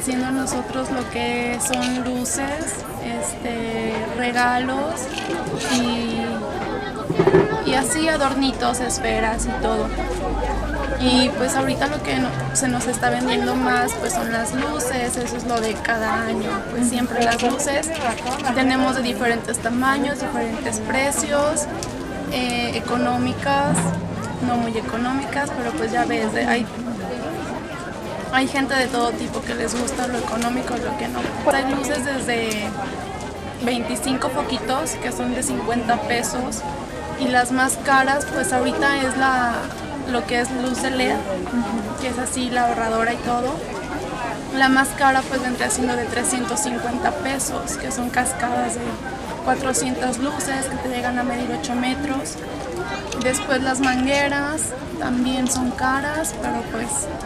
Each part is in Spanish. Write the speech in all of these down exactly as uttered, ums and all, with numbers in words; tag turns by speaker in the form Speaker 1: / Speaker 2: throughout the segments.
Speaker 1: haciendo nosotros lo que son luces, este, regalos y, y así adornitos, esferas y todo. Y pues ahorita lo que no, se nos está vendiendo más pues son las luces, eso es lo de cada año, pues siempre las luces. Tenemos de diferentes tamaños, diferentes precios, eh, económicas, no muy económicas, pero pues ya ves, de, hay, hay gente de todo tipo que les gusta lo económico, lo que no. Hay luces desde veinticinco foquitos que son de cincuenta pesos y las más caras pues ahorita es la... lo que es luz de L E D, que es así la ahorradora y todo. La más cara pues vendría siendo de trescientos cincuenta pesos, que son cascadas de cuatrocientas luces que te llegan a medir ocho metros. Después las mangueras también son caras, pero pues,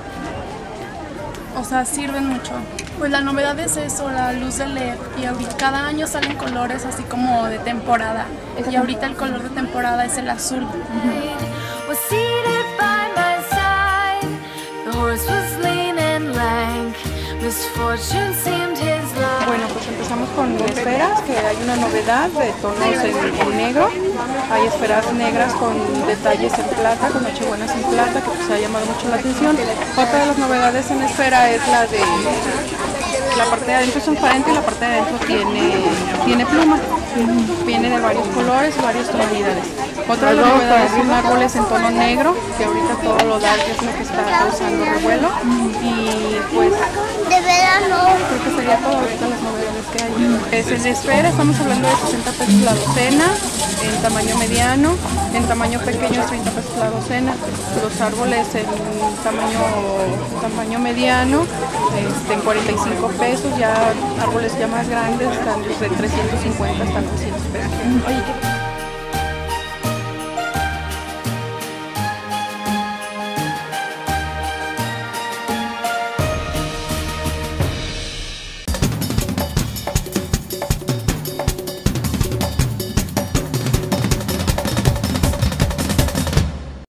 Speaker 1: o sea, sirven mucho. Pues la novedad es eso, la luz de L E D, y ahorita cada año salen colores así como de temporada, y ahorita el color de temporada es el azul.
Speaker 2: Bueno, pues empezamos con esferas, que hay una novedad de tonos en, en negro. Hay esferas negras con detalles en plata, con nochebuenas en plata, que pues ha llamado mucho la atención. Otra de las novedades en esfera es la de la parte de adentro es transparente y la parte de adentro tiene, tiene pluma. Viene de varios colores y varias tonalidades. Otra de las novedades son árboles en tono negro, que ahorita todo lo dark es lo que está causando revuelo. Y pues
Speaker 3: de verano.
Speaker 2: Creo que sería todo ahorita las novedades que hay. Es en esfera, estamos hablando de sesenta pesos la docena, en tamaño mediano, en tamaño pequeño es treinta pesos la docena. Los árboles en tamaño, tamaño mediano, este, en cuarenta y cinco pesos, ya árboles ya más grandes están desde trescientos cincuenta hasta novecientos pesos. Oye,